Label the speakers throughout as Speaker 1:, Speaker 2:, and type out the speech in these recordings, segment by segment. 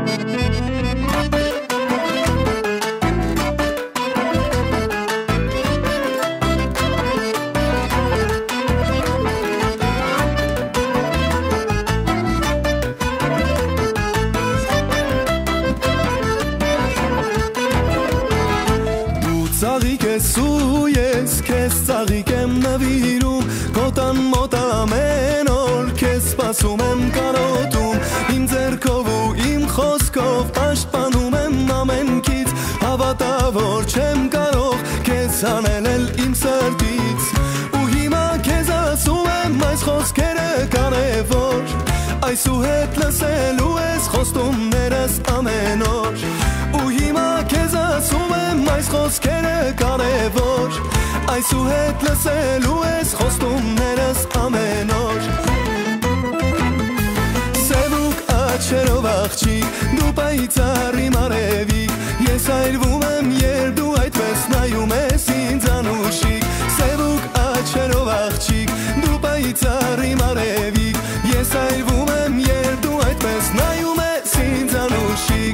Speaker 1: Ծաղիկ ես ու ես քեզ ծաղիկ եմ նվիրում Կոտան մոտ ամեն օր քեզ սպասում եմ կարոտում Իմ ձեռքով ու իմ խոսքով պաշտպանում եմ ամենքից Հավատա որ չեմ կարող քեզ հանել էլ իմ սրտից Ու հիմա քեզ ասում եմ այս խոսքերը կարևոր Այսուհետ լսելու ես խոստումներս ամեն օր Ու հիմա քեզ ասում եմ այս խոսքերը կարևոր Այսուհետ լսելու ես խոստումներս ամեն օր Սևուկ աչերով աղջիկ դու պայծառ իմ արևիկ Ես այրվում եմ երբ դու այդպես նայում ես ինձ անուշիկ Սևուկ աչերով աղջիկ դու պայծառ իմ արևիկ Ես այրվում եմ երբ դու այդպես նայում ես ինձ անուշիկ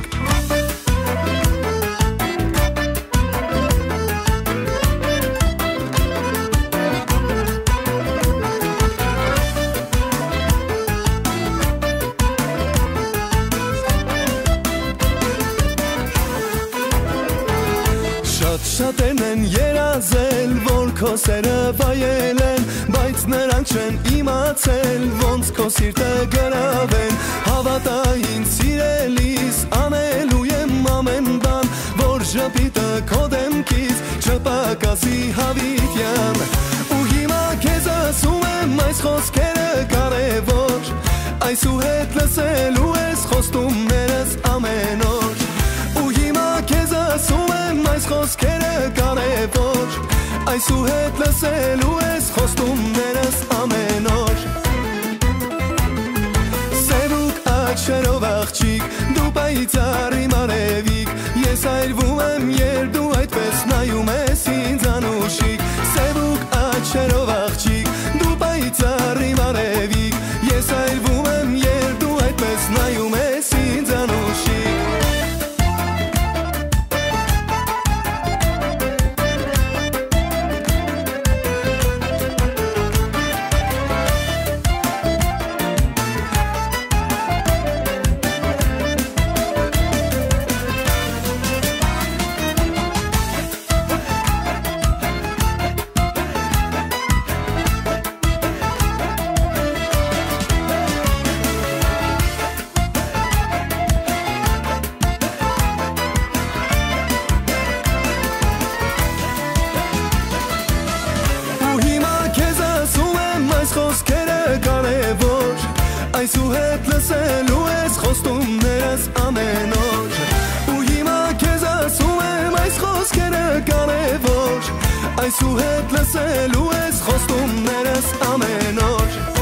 Speaker 1: Շատերն են երազել, որ քո սերը վայել են Բայց նրանք չեն իմացել, ոնց քո սիրտը գրավեն Հավատա ինձ սիրելիս, անելու եմ ամեն բան Որ ժպիտը քո դեմքից չպակասի հավիտյան Ու հիմա քեզ ասում եմ այս խոսքերը կարևոր Այսուհետ լսելու ես խոստումներս ամեն օր Ու հիմա քեզ ասում եմ այս խոսքերը կարևոր Այսուհետ լսելու ես խոստումներս ամեն օր Սևուկ աչերով աղջիկ դու պայծառ իմ արևիկ Ես այրվում եմ երբ դու այդպես նայում ես ինձ անուշիկ Սևուկ աչերով աղջիկ դու պայծառ իմ արևիկ Ես այրվում եմ երբ դու այդպես նայում ես ինձ անուշիկ Խոսքերը կարևոր Այսուհետ լսելու ես խոստումներս ամեն օր Ու հիմա քեզ ասում եմ այս խոսքերը կարևոր Այսուհետ լսելու ես խոստումներս ամեն օր